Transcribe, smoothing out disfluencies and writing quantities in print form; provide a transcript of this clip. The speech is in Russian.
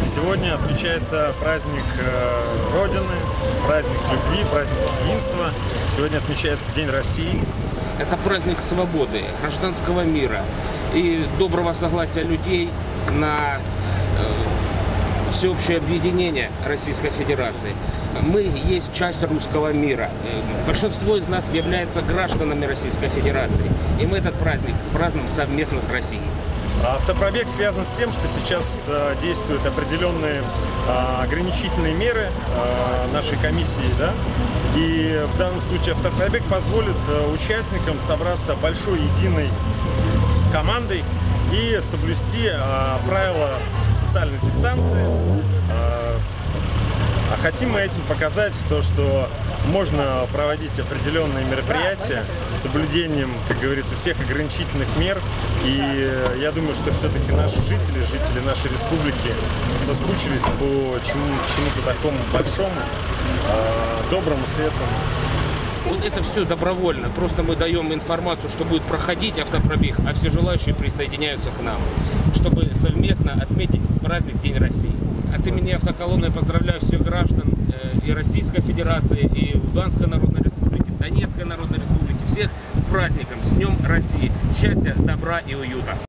Сегодня отмечается праздник Родины, праздник любви, праздник единства. Сегодня отмечается День России. Это праздник свободы, гражданского мира и доброго согласия людей на всеобщее объединение Российской Федерации. Мы есть часть русского мира. Большинство из нас являются гражданами Российской Федерации. И мы этот праздник празднуем совместно с Россией. Автопробег связан с тем, что сейчас действуют определенные ограничительные меры нашей комиссии, да? И в данном случае автопробег позволит участникам собраться большой единой командой и соблюсти правила социальной дистанции. А хотим мы этим показать то, что можно проводить определенные мероприятия с соблюдением, как говорится, всех ограничительных мер. И я думаю, что все-таки наши жители нашей республики соскучились по чему-то такому большому, доброму, светлому. Вот это все добровольно. Просто мы даем информацию, что будет проходить автопробег, а все желающие присоединяются к нам, чтобы совместно отметить праздник День России. От имени автоколонны поздравляю всех граждан и Российской Федерации, и Луганской Народной Республики, Донецкой Народной Республики, всех с праздником, с Днем России. Счастья, добра и уюта.